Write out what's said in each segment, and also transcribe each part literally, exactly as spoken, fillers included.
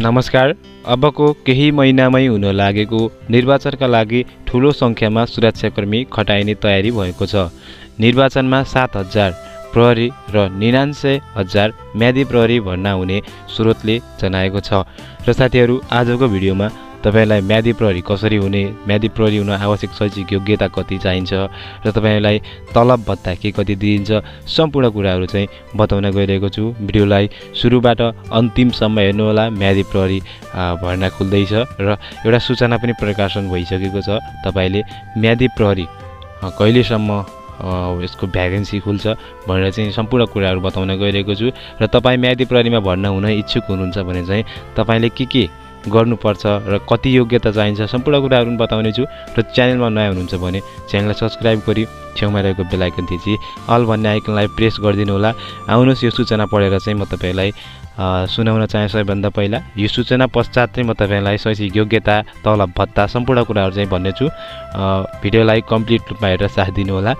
नमस्कार। अबको केही महिनामै हुन लागेको निर्वाचनका लागि ठूलो सङ्ख्यामा सुरक्षाकर्मी खटाइने तयारी भएको छ। निर्वाचनमा सात हजार प्रहरी र निनान्सय हजार म्यादी प्रहरी भर्ना हुने स्रोतले जनाएको छ। र साथीहरू, आजको भिडियोमा तपाईलाई म्यादी प्रहरी कसरी हुने, म्यादी प्रहरी हुन आवश्यक शैक्षिक योग्यता कति चाहिन्छ र तपाईलाई तलब भत्ता के कति दिइन्छ, सम्पूर्ण कुराहरू चाहिँ बताउन गइरहेको छु। भिडियोलाई सुरुबाट अन्तिमसम्म हेर्नुहोला। म्यादी प्रहरी भर्ना खुल्दैछ र एउटा सूचना पनि प्रकाशन भइसकेको छ। तपाईले म्यादी प्रहरी कहिलेसम्म यसको भ्याकेन्सी खुल्छ भनेर चाहिँ सम्पूर्ण कुराहरू बताउन गइरहेको छु। र तपाईँ म्यादी प्रहरीमा भर्ना हुन इच्छुक हुनुहुन्छ भने चाहिँ तपाईले के के गर्नुपर्छ र कति योग्यता चाहिन्छ सम्पूर्ण कुराहरू बताउने छु। र च्यानलमा नयाँ हुनुहुन्छ भने च्यानललाई सब्स्क्राइब गरी छेउमा रहेको बेल आइकन थिची अल भन्ने आइकनलाई प्रेस गरिदिनु होला। आउनुहोस्, यो सूचना पढेर चाहिँ म तपाईँलाई सुनाउन चाहे। सबैभन्दा पहिला यो सूचना पश्चात चाहिँ म तपाईँलाई शैक्षिक योग्यता, तलब भत्ता सम्पूर्ण कुराहरू चाहिँ भन्नेछु। भिडियोलाई कम्प्लिट रूपमा हेरेर साथ दिनु होला।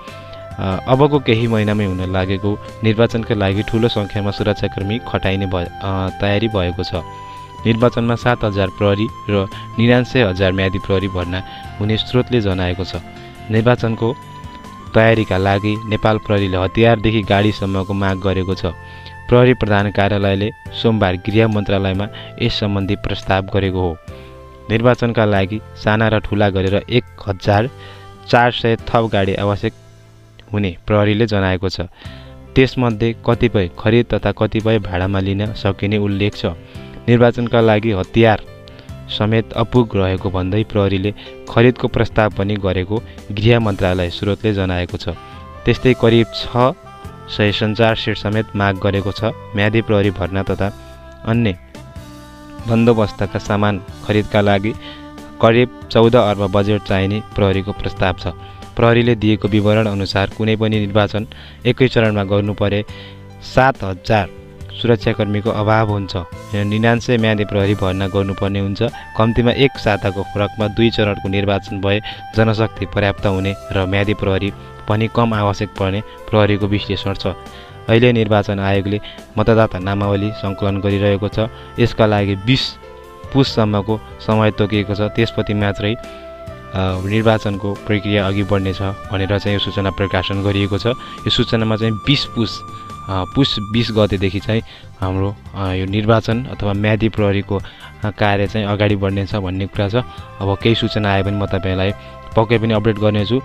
अबको केही महिनामै हुन लागेको निर्वाचनका लागि ठूलो सङ्ख्यामा सुरक्षाकर्मी खटाइने भए तयारी भएको छ। निर्वाचनमा सात हजार प्रहरी र निनान्सय हजार म्यादी प्रहरी भर्ना हुने स्रोतले जनाएको छ। निर्वाचनको तयारीका लागि नेपाल प्रहरीले हतियारदेखि गाडीसम्मको माग गरेको छ। प्रहरी प्रधान कार्यालयले सोमबार गृह मन्त्रालयमा यस सम्बन्धी प्रस्ताव गरेको हो। निर्वाचनका लागि साना र ठुला गरेर एक हजार चार सय थप गाडी आवश्यक हुने प्रहरीले जनाएको छ। त्यसमध्ये कतिपय खरिद तथा कतिपय भाडामा लिन सकिने उल्लेख छ। निर्वाचनका लागि हतियार समेत अपुग रहेको भन्दै प्रहरीले खरिदको प्रस्ताव पनि गरेको गृह मन्त्रालय स्रोतले जनाएको छ। त्यस्तै करिब छ सय सञ्चार सेट समेत माग गरेको छ। म्यादी प्रहरी भर्ना तथा अन्य बन्दोबस्तका सामान खरिदका लागि करिब चौध अर्ब बजेट चाहिने प्रहरीको प्रस्ताव छ। प्रहरीले दिएको विवरण अनुसार कुनै पनि निर्वाचन एकै चरणमा गर्नु परे सात हजार सुरक्षाकर्मीको अभाव हुन्छ। निनान्सय म्यादी प्रहरी भर्ना गर्नुपर्ने हुन्छ। कम्तीमा एक साताको फरकमा दुई चरणको निर्वाचन भए जनशक्ति पर्याप्त हुने र म्यादी प्रहरी पनि कम आवश्यक पर्ने प्रहरीको विश्लेषण छ। अहिले निर्वाचन आयोगले मतदाता नामावली सङ्कलन गरिरहेको छ। यसका लागि बिस पुससम्मको समय तोकिएको छ। त्यसपछि मात्रै निर्वाचनको प्रक्रिया अघि बढ्नेछ भनेर चाहिँ यो सूचना प्रकाशन गरिएको छ। यो सूचनामा चाहिँ बिस पुस पुस बिस गतेदेखि चाहिँ हाम्रो यो निर्वाचन अथवा म्यादी प्रहरीको कार्य चाहिँ अगाडि बढ्नेछ भन्ने कुरा छ। अब केही सूचना आयो भने म तपाईँलाई पक्कै पनि अपडेट गर्नेछु।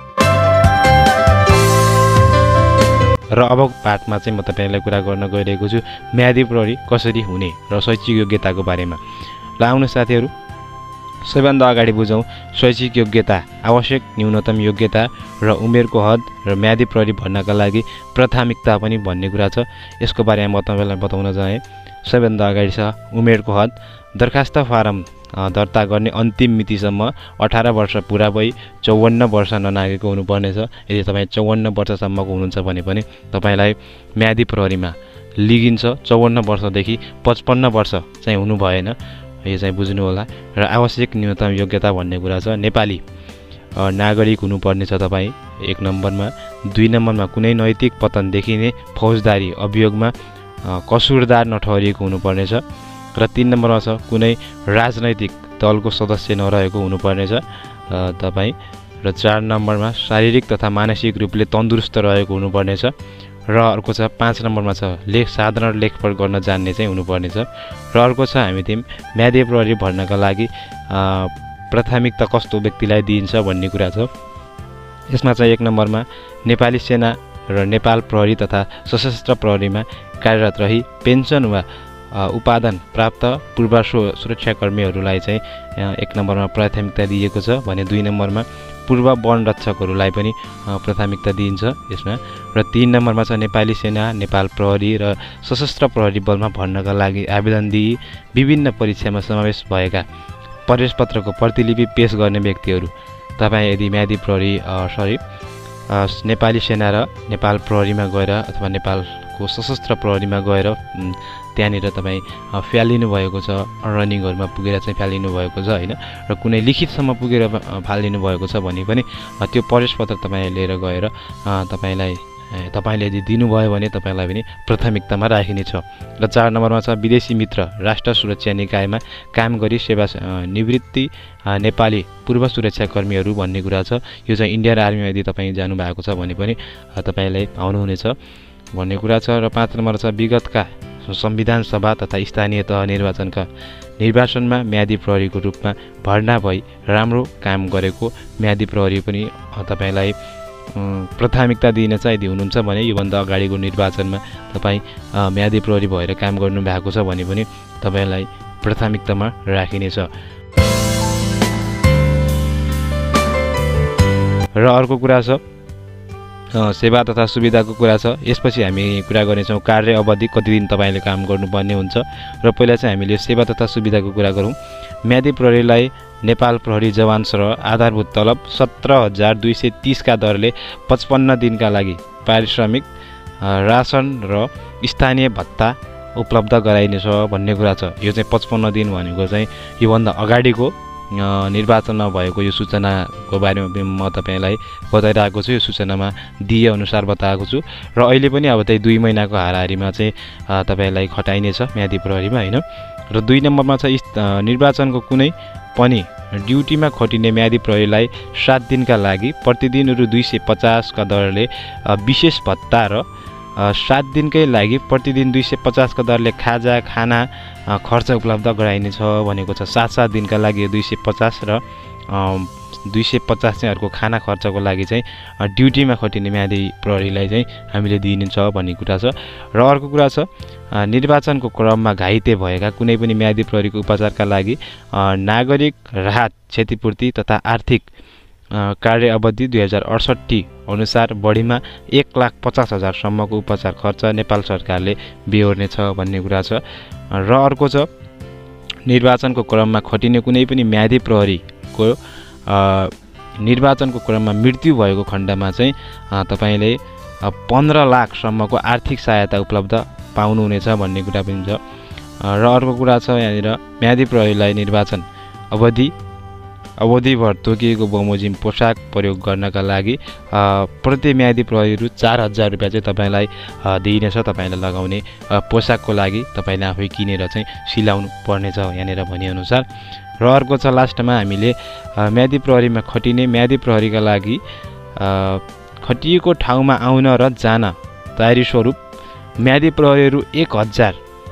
र अब पार्टमा चाहिँ म तपाईँलाई कुरा गर्न गइरहेको छु म्यादी प्रहरी कसरी हुने र शैक्षिक योग्यताको बारेमा। ल आउनु साथीहरू, सबैभन्दा अगाडि बुझौँ शैक्षिक योग्यता, आवश्यक न्यूनतम योग्यता र उमेरको हद र म्यादी प्रहरी भर्नाका लागि प्राथमिकता पनि भन्ने कुरा छ। यसको बारेमा म तपाईँलाई बताउन चाहेँ। सबैभन्दा अगाडि छ उमेरको हद। दरखास्त फारम दर्ता गर्ने अन्तिम मितिसम्म अठार वर्ष पुरा भई चौवन्न वर्ष ननागेको हुनुपर्नेछ। यदि तपाईँ चौवन्न वर्षसम्मको हुनुहुन्छ भने पनि तपाईँलाई म्यादी प्रहरीमा लिगिन्छ। चौवन्न वर्षदेखि पचपन्न वर्ष चाहिँ हुनु भएन, यो चाहिँ बुझ्नु होला। र आवश्यक न्यूनतम योग्यता भन्ने कुरा छ नेपाली नागरिक हुनुपर्ने छ तपाईँ एक नम्बरमा। दुई नम्बरमा कुनै नैतिक पतन देखिने फौजदारी अभियोगमा कसुरदार नठहरिएको हुनुपर्नेछ। र तीन नम्बरमा छ कुनै राजनैतिक दलको सदस्य नरहेको हुनुपर्नेछ तपाईँ। र चार नम्बरमा शारीरिक तथा मानसिक रूपले तन्दुरुस्त रहेको हुनुपर्नेछ। र अर्को छ पाँच नम्बरमा छ लेख साधारण लेखपढ गर्न जान्ने चाहिँ हुनुपर्नेछ। र अर्को छ हामी तिमी म्यादी प्रहरी भर्नका लागि प्राथमिकता कस्तो व्यक्तिलाई दिइन्छ भन्ने कुरा छ। यसमा चाहिँ एक नम्बरमा नेपाली सेना र नेपाल प्रहरी तथा सशस्त्र प्रहरीमा कार्यरत रही पेन्सन वा उपादान प्राप्त पूर्व सुरक्षाकर्मीहरूलाई चाहिँ एक नम्बरमा प्राथमिकता दिएको छ भने दुई नम्बरमा पूर्व वन रक्षकहरूलाई पनि प्राथमिकता दिइन्छ यसमा। र तीन नम्बरमा छ नेपाली सेना, नेपाल प्रहरी र सशस्त्र प्रहरी बलमा भर्नका लागि आवेदन दिई विभिन्न परीक्षामा समावेश भएका प्रवेशपत्रको प्रतिलिपि पेश गर्ने व्यक्तिहरू। तपाईँ यदि म्यादी प्रहरी सरी नेपाली सेना र नेपाल प्रहरीमा गएर अथवा नेपालको सशस्त्र प्रहरीमा गएर त्यहाँनिर तपाईँ फ्यालिनु भएको छ, रनिङहरूमा पुगेर चाहिँ फ्यालिनु भएको छ होइन, र कुनै लिखितसम्म पुगेर फालिनु भएको छ भने पनि त्यो प्रवेशपत्र तपाईँ लिएर गएर तपाईँलाई तपाईले यदि दिनुभयो भने तपाईलाई पनि प्राथमिकतामा राखिनेछ। र चार नम्बरमा छ विदेशी मित्र राष्ट्र सुरक्षा निकायमा काम गरी सेवा निवृत्ति नेपाली पूर्व सुरक्षाकर्मीहरू भन्ने कुरा छ। यो चाहिँ इन्डियन आर्मीमा यदि तपाईँ जानुभएको छ भने पनि तपाईलाई पाउनुहुनेछ भन्ने कुरा छ। र पाँच नम्बर छ विगतका संविधान सभा तथा स्थानीय तह निर्वाचनका निर्वाचनमा म्यादी प्रहरीको रूपमा भर्ना भई राम्रो काम गरेको म्यादी प्रहरी पनि तपाईलाई प्राथमिकता दिइनेछ। यदि हुनुहुन्छ भने योभन्दा अगाडिको निर्वाचनमा तपाईँ म्यादी प्रहरी भएर काम गर्नु भएको छ भने पनि तपाईलाई प्राथमिकतामा राखिनेछ। र अर्को कुरा छ सेवा तथा सुविधाको कुरा छ। यसपछि हामी कुरा गर्नेछौँ कार्य अवधि कति दिन तपाईँले काम गर्नुपर्ने हुन्छ। र पहिला चाहिँ हामीले सेवा तथा सुविधाको कुरा गरौँ। म्यादी प्रहरीलाई नेपाल प्रहरी जवान र आधारभूत तलब सत्र हजार दुई सय तिसका दरले पचपन्न दिनका लागि पारिश्रमिक रासन र स्थानीय भत्ता उपलब्ध गराइनेछ भन्ने कुरा छ। यो चाहिँ पचपन्न दिन भनेको चाहिँ योभन्दा अगाडिको निर्वाचनमा भएको यो सूचनाको बारेमा म तपाईँलाई बताइरहेको छु। यो सूचनामा दिए अनुसार बताएको छु। र अहिले पनि अब त्यही दुई महिनाको हाराहारीमा चाहिँ तपाईँलाई खटाइनेछ म्यादी प्रहरीमा होइन। र दुई नम्बरमा छ निर्वाचनको कुनै पनि ड्युटीमा खटिने म्यादी प्रहरीलाई सात दिनका लागि प्रतिदिन रु दुई सय पचासका दरले विशेष भत्ता र सात दिनकै लागि प्रतिदिन दुई सय पचासका दरले खाजा खाना खर्च उपलब्ध गराइनेछ भनेको छ। सात सात दिनका लागि दुई सय पचास र दुई सय पचास चाहिँ अर्को खाना खर्चको लागि चाहिँ ड्युटीमा खटिने म्यादी प्रहरीलाई चाहिँ हामीले दिइनेछ भन्ने कुरा छ। र अर्को कुरा छ निर्वाचनको क्रममा घाइते भएका कुनै पनि म्यादी प्रहरीको उपचारका लागि नागरिक राहत क्षतिपूर्ति तथा आर्थिक कार्य अवधि दुई हजार अडसट्ठी अनुसार बढीमा एक लाख पचास हजारसम्मको उपचार खर्च नेपाल सरकारले बेहोर्नेछ भन्ने कुरा छ। र अर्को छ निर्वाचनको क्रममा खटिने कुनै पनि म्यादी प्रहरीको निर्वाचनको क्रममा मृत्यु भएको खण्डमा चाहिँ तपाईँले पन्ध्र लाखसम्मको आर्थिक सहायता उपलब्ध पाउनुहुनेछ भन्ने कुरा पनि छ। र अर्को कुरा छ यहाँनिर म्यादी प्रहरीलाई निर्वाचन अवधि अवधिभर तोकिएको बमोजिम पोसाक प्रयोग गर्नका लागि प्रति म्यादी प्रहरीहरू चार हजार रुपियाँ चाहिँ तपाईँलाई दिइनेछ। तपाईँलाई लगाउने पोसाकको लागि तपाईँले आफै किनेर चाहिँ सिलाउनु पर्नेछ यहाँनिर भनिअनुसार। र अर्को छ लास्टमा हामीले म्यादी प्रहरीमा खटिने म्यादी प्रहरीका लागि खटिएको ठाउँमा आउन र जान तयारी स्वरूप म्यादी प्रहरीहरू एक हजार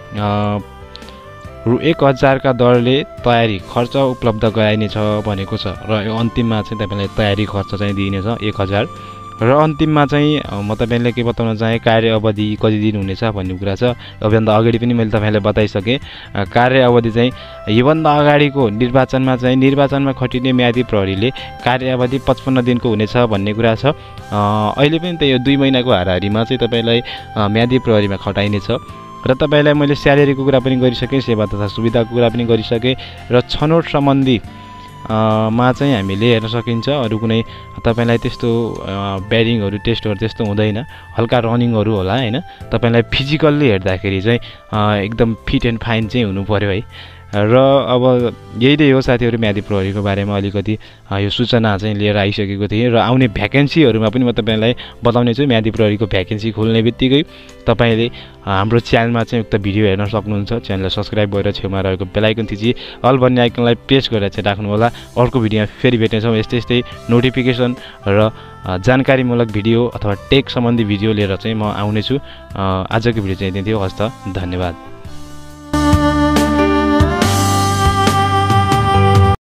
रु एक हजारका दरले तयारी खर्च उपलब्ध गराइनेछ भनेको छ। र यो अन्तिममा चाहिँ तपाईँलाई तयारी खर्च चाहिँ दिइनेछ एक हजार। र अन्तिममा चाहिँ म तपाईँलाई के बताउन चाहेँ कार्य अवधि कति दिन हुनेछ भन्ने कुरा छ। योभन्दा अगाडि पनि मैले तपाईँलाई बताइसकेँ कार्य अवधि चाहिँ योभन्दा अगाडिको निर्वाचनमा चाहिँ निर्वाचनमा खटिने म्यादी प्रहरीले कार्य अवधि पचपन्न दिनको हुनेछ भन्ने कुरा छ। अहिले पनि त्यही दुई महिनाको हाराहारीमा चाहिँ तपाईँलाई म्यादी प्रहरीमा खटाइनेछ। र तपाईँलाई मैले स्यालेरीको कुरा पनि गरिसकेँ, सेवा तथा सुविधाको कुरा पनि गरिसकेँ। र छनौट सम्बन्धी मा चाहिँ हामीले हेर्न सकिन्छ अरू कुनै तपाईँलाई त्यस्तो ब्यारिङहरू टेस्टहरू त्यस्तो हुँदैन, हल्का रनिङहरू होला होइन। तपाईँलाई फिजिकल्ली हेर्दाखेरि चाहिँ एकदम फिट एन्ड फाइन चाहिँ हुनु पऱ्यो है। र अब यही नै हो साथीहरू म्यादी प्रहरीको बारेमा अलिकति यो सूचना चाहिँ लिएर आइसकेको थिएँ। र आउने भ्याकेन्सीहरूमा पनि म तपाईँलाई बताउने छु। म्यादी प्रहरीको भ्याकेन्सी खोल्ने बित्तिकै तपाईँले हाम्रो च्यानलमा चाहिँ उक्त भिडियो हेर्न सक्नुहुन्छ। च्यानललाई सब्सक्राइब गरेर छेउमा रहेको बेल आइकन थिची अल भन्ने आइकनलाई प्रेस गरेर चाहिँ राख्नु होला। अर्को भिडियोमा फेरि भेट्नेछौँ यस्तै यस्तै नोटिफिकेसन र जानकारीमूलक भिडियो अथवा टेक सम्बन्धी भिडियो लिएर चाहिँ म आउनेछु। आजको भिडियो चाहिँ यति थियो। हस्त धन्यवाद।